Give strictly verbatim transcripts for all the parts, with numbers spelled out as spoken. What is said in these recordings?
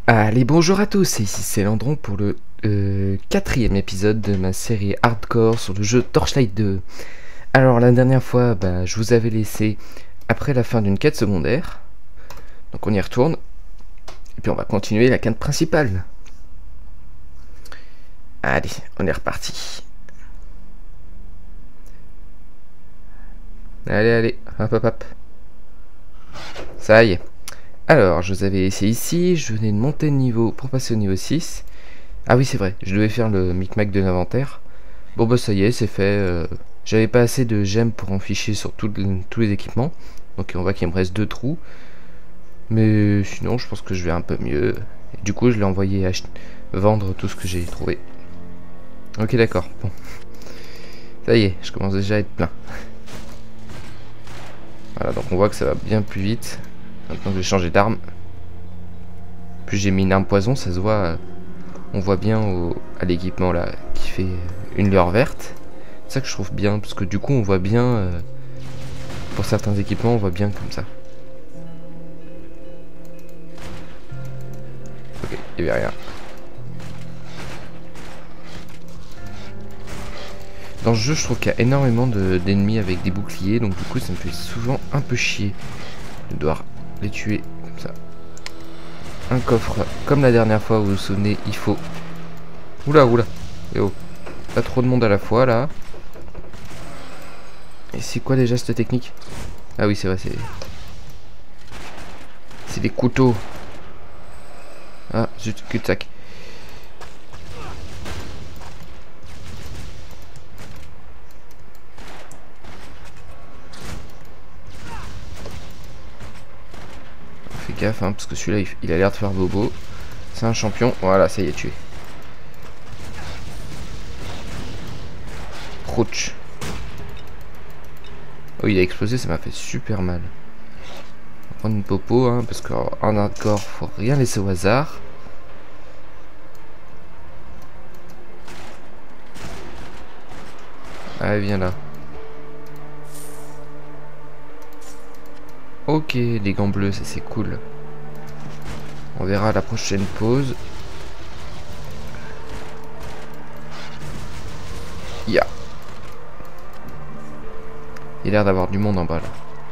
Allez, bonjour à tous, ici c'est Landron pour le euh, quatrième épisode de ma série Hardcore sur le jeu Torchlight deux. Alors la dernière fois, bah, je vous avais laissé après la fin d'une quête secondaire, donc on y retourne, et puis on va continuer la quête principale. Allez, on est reparti. Allez, allez, hop hop hop. Ça y est. Alors, je vous avais laissé ici, je venais de monter de niveau pour passer au niveau six. Ah oui, c'est vrai, je devais faire le micmac de l'inventaire. Bon bah ça y est, c'est fait. Euh, J'avais pas assez de gemmes pour en ficher sur tout, tous les équipements. Donc on voit qu'il me reste deux trous. Mais sinon, je pense que je vais un peu mieux. Et du coup, je l'ai envoyé vendre tout ce que j'ai trouvé. Ok, d'accord. Bon. Ça y est, je commence déjà à être plein. Voilà, donc on voit que ça va bien plus vite. Maintenant que j'ai changé d'arme. Plus j'ai mis une arme poison, ça se voit. On voit bien au, à l'équipement là qui fait une lueur verte. C'est ça que je trouve bien, parce que du coup on voit bien. Euh, pour certains équipements, on voit bien comme ça. Ok, il n'y avait rien. Dans ce jeu, je trouve qu'il y a énormément d'ennemis avec des boucliers, donc du coup ça me fait souvent un peu chier de devoir les tuer comme ça. Un coffre, comme la dernière fois, vous vous souvenez, il faut... Oula, oula, et oh, pas trop de monde à la fois là. Et c'est quoi les gestes techniques? Ah oui, c'est vrai, c'est... C'est des couteaux. Ah, zut, cul-de-sac. Fais gaffe, hein, parce que celui-là, il, il a l'air de faire bobo. C'est un champion. Voilà, ça y est, tué. Crouch. Oh, il a explosé, ça m'a fait super mal. On va prendre une popo, hein, parce qu'en hardcore, faut rien laisser au hasard. Allez, viens là. Ok, les gants bleus, ça c'est cool. On verra à la prochaine pause. Ya. Yeah. Il a l'air d'avoir du monde en bas là.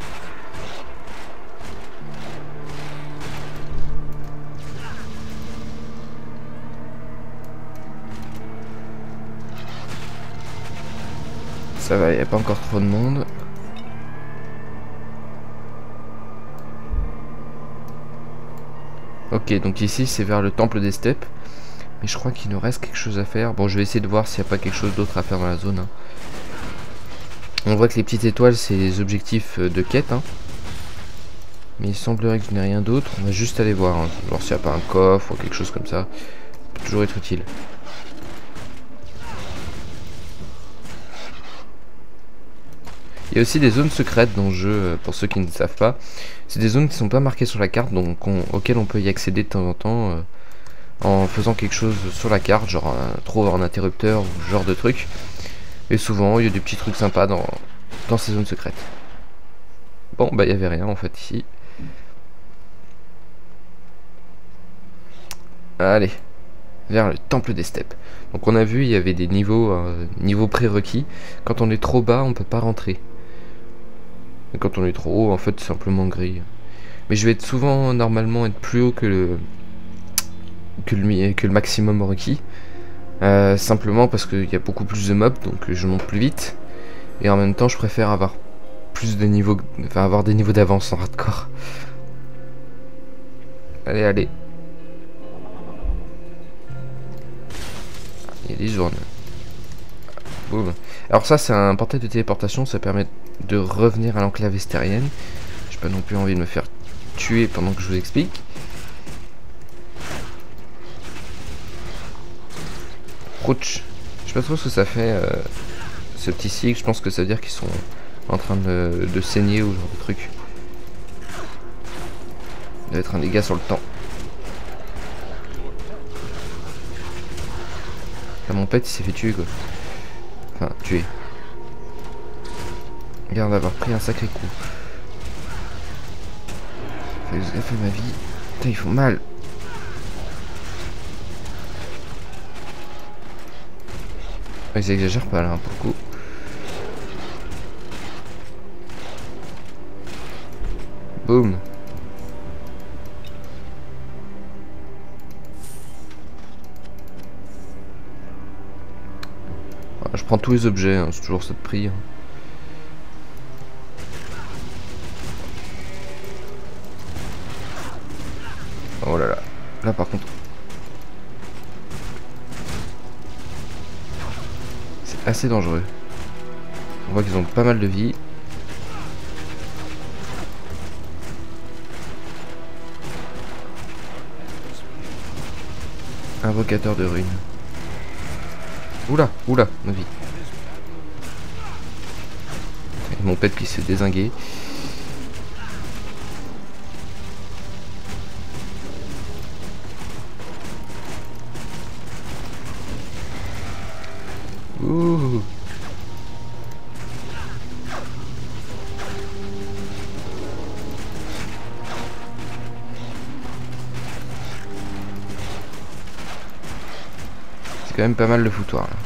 Ça va, il n'y a pas encore trop de monde. Ok, donc ici c'est vers le temple des steppes. Mais je crois qu'il nous reste quelque chose à faire. Bon, je vais essayer de voir s'il n'y a pas quelque chose d'autre à faire dans la zone. Hein. On voit que les petites étoiles, c'est les objectifs de quête. Hein. Mais il semblerait que je n'ai rien d'autre. On va juste aller voir. Hein. Genre s'il n'y a pas un coffre ou quelque chose comme ça. Ça peut toujours être utile. Il y a aussi des zones secrètes dans le jeu, pour ceux qui ne savent pas. C'est des zones qui ne sont pas marquées sur la carte, donc on, auxquelles on peut y accéder de temps en temps euh, en faisant quelque chose sur la carte, genre un, trouver un interrupteur ou ce genre de truc. Et souvent, il y a des petits trucs sympas dans, dans ces zones secrètes. Bon, bah il n'y avait rien en fait ici. Allez, vers le temple des steppes. Donc on a vu, il y avait des niveaux, euh, niveaux prérequis. Quand on est trop bas, on peut pas rentrer. Et quand on est trop haut, en fait, c'est simplement gris. Mais je vais être souvent, normalement, être plus haut que le, que le, que le maximum requis. Euh, simplement parce qu'il y a beaucoup plus de mobs, donc je monte plus vite. Et en même temps, je préfère avoir plus de niveaux, enfin avoir des niveaux d'avance en hardcore. Allez, allez. Il y a des zones. Boum. Alors ça, c'est un portail de téléportation, ça permet de revenir à l'enclave estérienne. J'ai pas non plus envie de me faire tuer pendant que je vous explique. Crouch. Je sais pas trop ce que ça fait, euh, ce petit cycle. Je pense que ça veut dire qu'ils sont en train de, de saigner ou genre de truc. Il doit être un dégât sur le temps. Là, mon pet, il s'est fait tuer, quoi. Enfin, tuer. Regarde d'avoir pris un sacré coup. Fais gaffe à ma vie. Putain, ils font mal. Ils exagèrent pas là, hein, pour le coup. Boum. Voilà, je prends tous les objets, hein, c'est toujours ça de prix. Hein. Oh là là. Là par contre. C'est assez dangereux. On voit qu'ils ont pas mal de vie. Invocateur de ruines. Oula, oula, ma vie. Et mon pet qui s'est dézingué. Ouh. C'est quand même pas mal le foutoir là.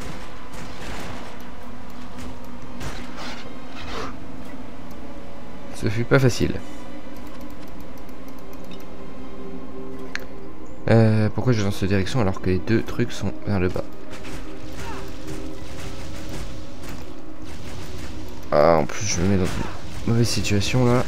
Ce fut pas facile. Euh, pourquoi je vais dans cette direction alors que les deux trucs sont vers le bas? Ah, en plus je me mets dans une mauvaise situation là.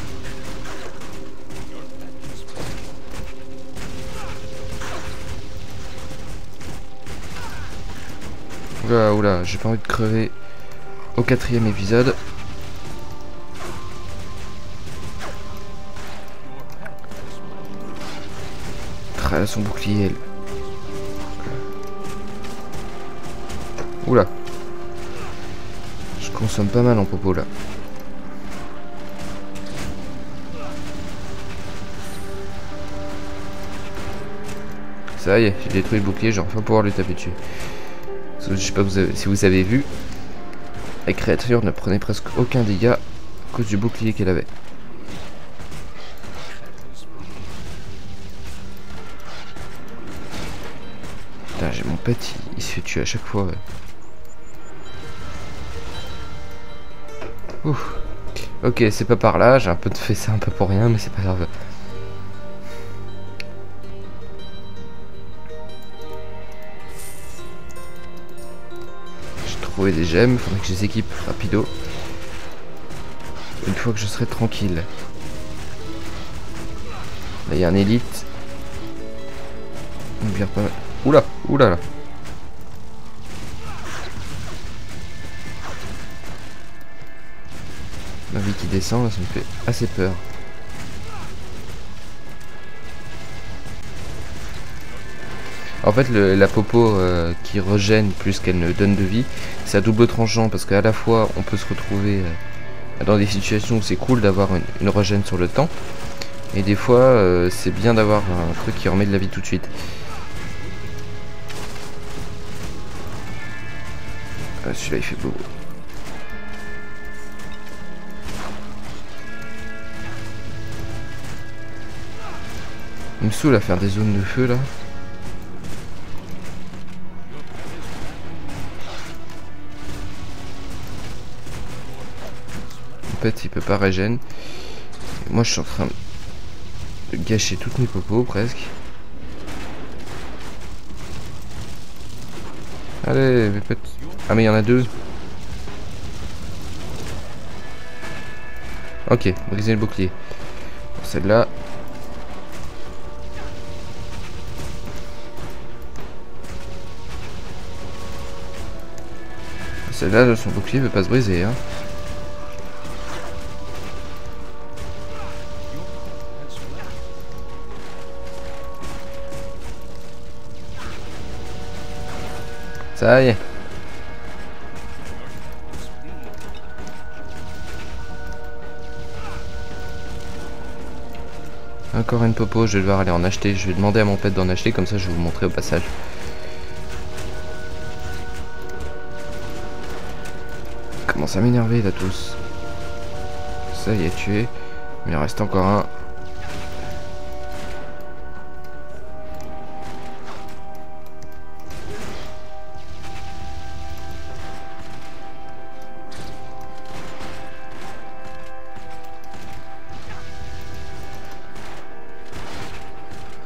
Oula, oula, j'ai pas envie de crever au quatrième épisode. Ah, son bouclier, elle. Oula. Je consomme pas mal en popo là. Ça y est, j'ai détruit le bouclier, je vais enfin pouvoir lui taper dessus. Parce que je sais pas vous avez, si vous avez vu, la créature ne prenait presque aucun dégât à cause du bouclier qu'elle avait. Putain, j'ai mon pet, il, il se fait tuer à chaque fois. Ouais. Ouf. Ok, c'est pas par là, j'ai un peu fait ça un peu pour rien, mais c'est pas grave. J'ai trouvé des gemmes, faudrait que je les équipe rapido. Une fois que je serai tranquille. Là, il y a un élite. On vire pas mal. Oula, oula là. Ma vie qui descend, là, ça me fait assez peur. En fait, le, la popo euh, qui régène plus qu'elle ne donne de vie, c'est à double tranchant parce qu'à la fois on peut se retrouver euh, dans des situations où c'est cool d'avoir une, une régène sur le temps, et des fois euh, c'est bien d'avoir un truc qui remet de la vie tout de suite. Euh, Celui-là il fait beau. Il me saoule à faire des zones de feu là. En fait, il peut pas régène. Et moi, je suis en train de gâcher toutes mes popos presque. Allez, mes potes. Ah, mais il y en a deux. Ok, briser le bouclier. Bon, celle-là. Celle-là, son bouclier veut pas se briser, hein. Ça y est. Encore une popo, je vais devoir aller en acheter. Je vais demander à mon pet d'en acheter, comme ça je vais vous montrer au passage. Commence à m'énerver là tous. Ça y est, tué. Mais il en reste encore un.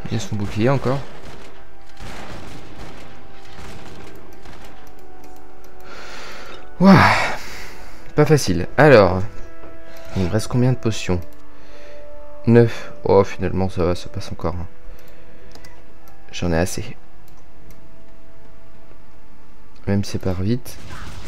Il y a son bouclier encore. Ouah, pas facile. Alors, il me reste combien de potions? Neuf. Oh, finalement, ça va, ça passe encore. J'en ai assez. Même si c'est pas vite.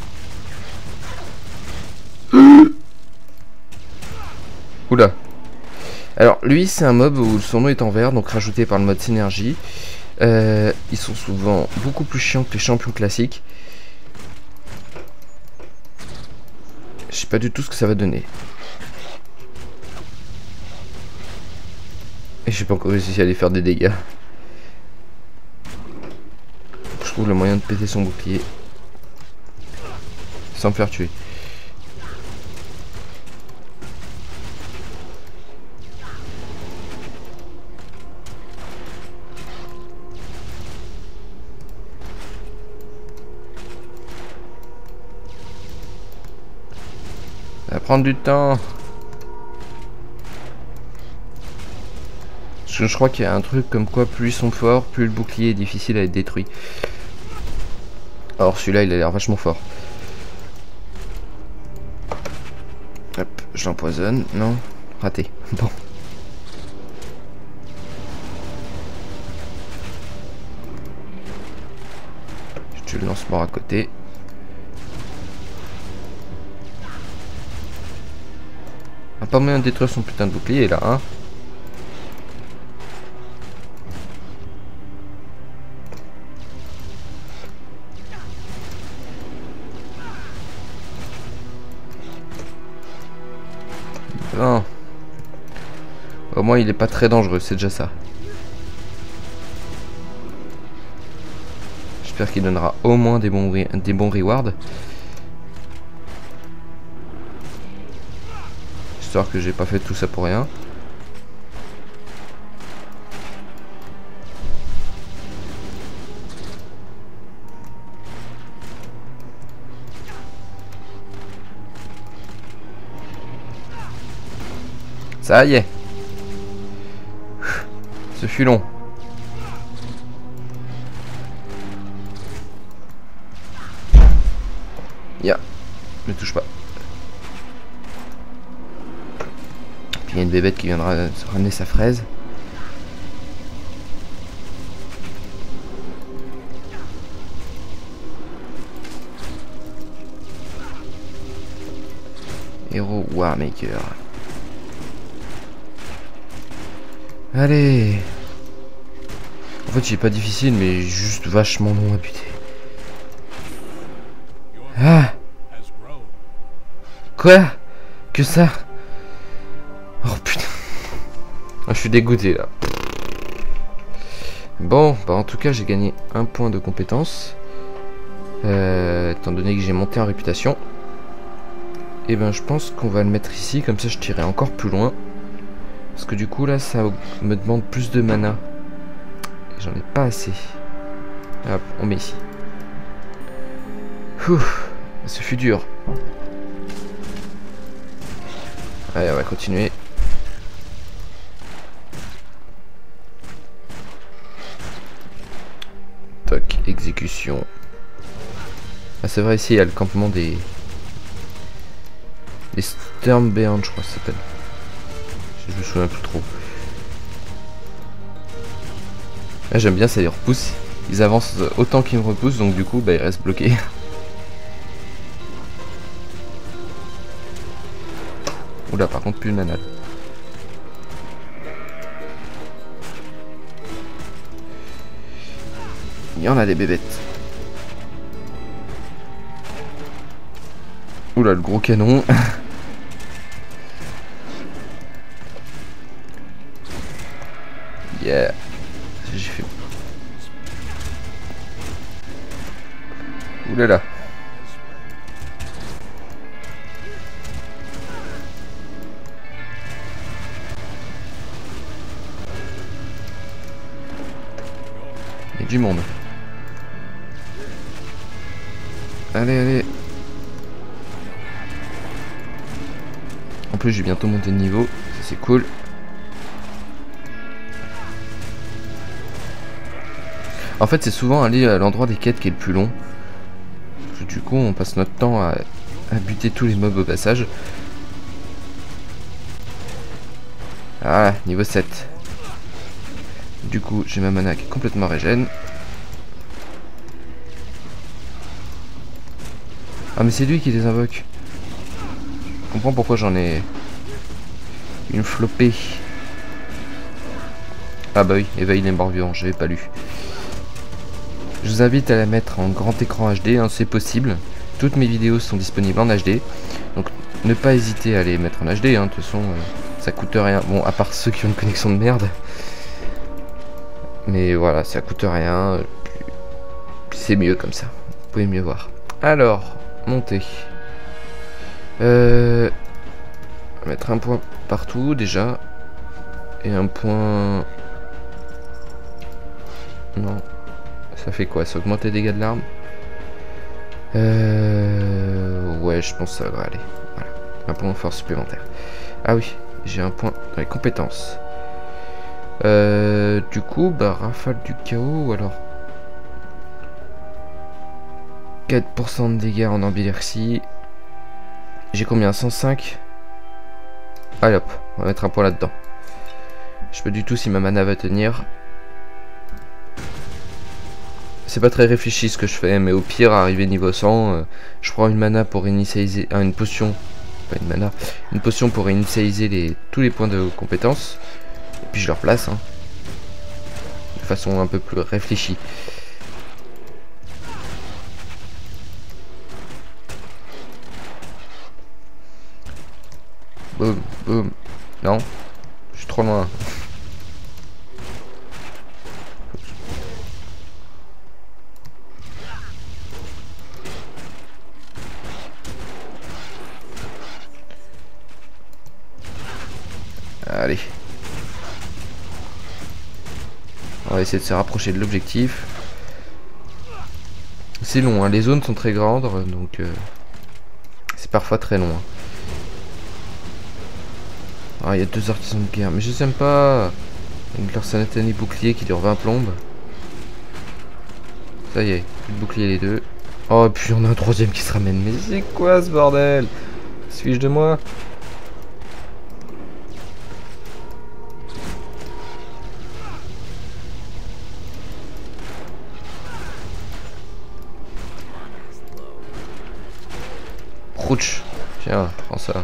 Oula. Alors, lui, c'est un mob où son nom est en vert, donc rajouté par le mode synergie. Euh, ils sont souvent beaucoup plus chiants que les champions classiques. Je sais pas du tout ce que ça va donner. Et je sais pas encore réussi à aller faire des dégâts. Je trouve le moyen de péter son bouclier sans me faire tuer. Ça va prendre du temps. Je, je crois qu'il y a un truc comme quoi plus ils sont forts, plus le bouclier est difficile à être détruit. Or celui-là il a l'air vachement fort. Hop, je l'empoisonne. Non, raté. Bon. Je tue le lance-mort à côté. On a pas moyen de détruire son putain de bouclier là, hein. Non. Au moins il est pas très dangereux, c'est déjà ça. J'espère qu'il donnera au moins des bons, des bons rewards. Histoire que j'ai pas fait tout ça pour rien. Ça y est. Ce fut long. Ya. Ne touche pas. Puis il y a une bébête qui viendra se ramener sa fraise. Hero Warmaker. Allez. En fait, j'ai pas difficile, mais juste vachement long à buter. Ah. Quoi? Que ça? Oh putain. Ah, je suis dégoûté là. Bon, bah en tout cas, j'ai gagné un point de compétence. Euh, étant donné que j'ai monté en réputation. Et ben je pense qu'on va le mettre ici, comme ça je tirerai encore plus loin. Parce que du coup là ça me demande plus de mana. Et j'en ai pas assez. Hop, on met ici. Ouh, ce fut dur. Allez, on va continuer. Toc, exécution. Ah c'est vrai, ici il y a le campement des... Les Stormbeand, je crois que ça s'appelle. Je me souviens plus trop. Ah, j'aime bien, ça les repousse. Ils avancent autant qu'ils me repoussent, donc du coup, bah, ils restent bloqués. Oula, par contre, plus de manade. Il y en a des bébêtes. Oula, le gros canon. Yeah. J'ai fait. Oulala. Il y a du monde. Allez, allez. En plus, j'ai bientôt monté de niveau. Ça, c'est cool. En fait, c'est souvent aller à l'endroit des quêtes qui est le plus long. Du coup, on passe notre temps à, à buter tous les mobs au passage. Voilà, niveau sept. Du coup, j'ai ma mana qui est complètement régène. Ah, mais c'est lui qui les invoque. Je comprends pourquoi j'en ai une flopée. Ah bah oui, éveille les morts vivants, j'avais pas lu. Je vous invite à la mettre en grand écran H D, hein, c'est possible. Toutes mes vidéos sont disponibles en H D. Donc ne pas hésiter à les mettre en H D, hein. De toute façon, euh, ça coûte rien. Bon, à part ceux qui ont une connexion de merde. Mais voilà, ça coûte rien. C'est mieux comme ça. Vous pouvez mieux voir. Alors, monter. Euh, on va mettre un point partout déjà. Et un point... Non. Ça fait quoi? Ça augmente les dégâts de l'arme? Euh... Ouais, je pense que ça va aller. Voilà. Un point de force supplémentaire. Ah oui, j'ai un point dans les compétences. Euh... Du coup, bah, rafale du chaos ou alors... quatre pour cent de dégâts en ambilercie. J'ai combien? cent cinq. Allez hop, on va mettre un point là-dedans. Je sais pas du tout si ma mana va tenir. C'est pas très réfléchi ce que je fais, mais au pire, arrivé niveau cent, euh, je prends une mana pour initialiser... Ah, une potion. Pas une mana. Une potion pour initialiser les... tous les points de compétence. Et puis je leur place, hein. De façon un peu plus réfléchie. Boum, boum. Non, je suis trop loin. Allez. On va essayer de se rapprocher de l'objectif. C'est long, hein. Les zones sont très grandes, donc euh, c'est parfois très long. Hein. Ah, il y a deux artisans de guerre, mais je les aime pas. Avec leur sanatani bouclier qui dure vingt plombes. Ça y est, plus de bouclier les deux. Oh, et puis on a un troisième qui se ramène. Mais c'est quoi ce bordel? Suis-je de moi? Rouch. Tiens, prends ça.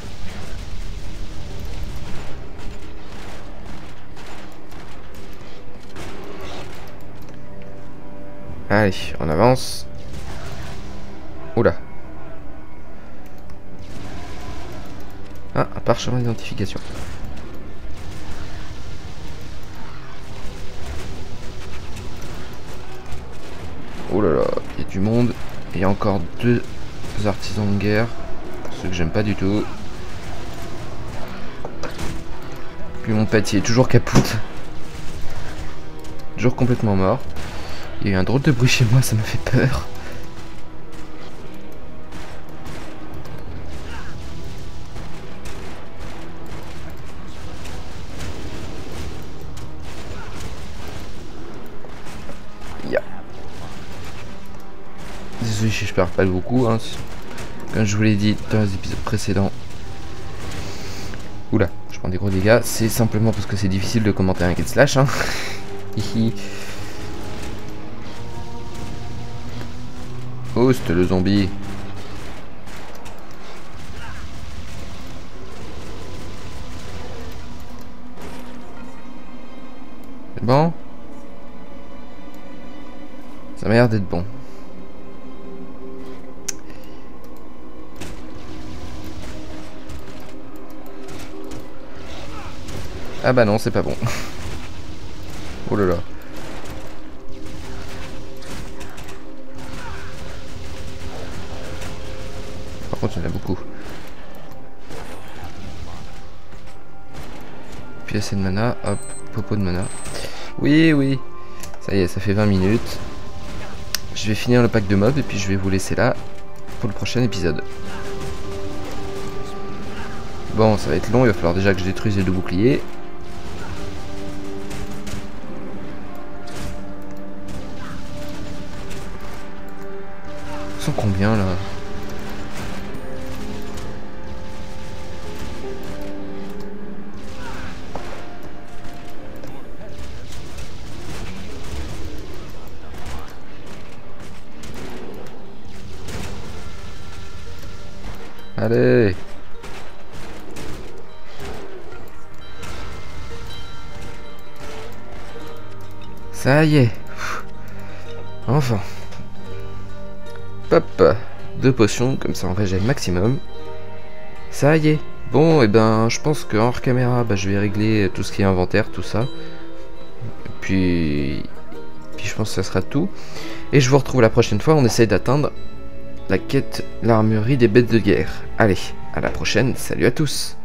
Allez, on avance. Oula. Ah, un parchemin d'identification. Oh là là, il y a du monde. Et il y a encore deux artisans de guerre. Ceux que j'aime pas du tout. Puis mon pet, il est toujours capoute. Toujours complètement mort. Il y a eu un drôle de bruit chez moi, ça me fait peur. Yeah. Désolé, je perds pas beaucoup, hein. Comme je vous l'ai dit dans les épisodes précédents. Oula, je prends des gros dégâts. C'est simplement parce que c'est difficile de commenter un Get Slash, hein. Oh, c'était le zombie. C'est bon? Ça m'a l'air d'être bon. Ah bah non, c'est pas bon. Oh là là. Par contre, il y en a beaucoup. Puis assez de mana. Hop, popo de mana. Oui, oui. Ça y est, ça fait vingt minutes. Je vais finir le pack de mobs et puis je vais vous laisser là pour le prochain épisode. Bon, ça va être long. Il va falloir déjà que je détruise les deux boucliers. combien là? Allez. Ça y est. Enfin. Hop. Deux potions, comme ça on régène maximum. Ça y est. Bon, et ben, je pense que hors caméra, bah, je vais régler tout ce qui est inventaire, tout ça. Et puis... Puis je pense que ça sera tout. Et je vous retrouve la prochaine fois, on essaye d'atteindre la quête, l'armurerie des bêtes de guerre. Allez, à la prochaine, salut à tous.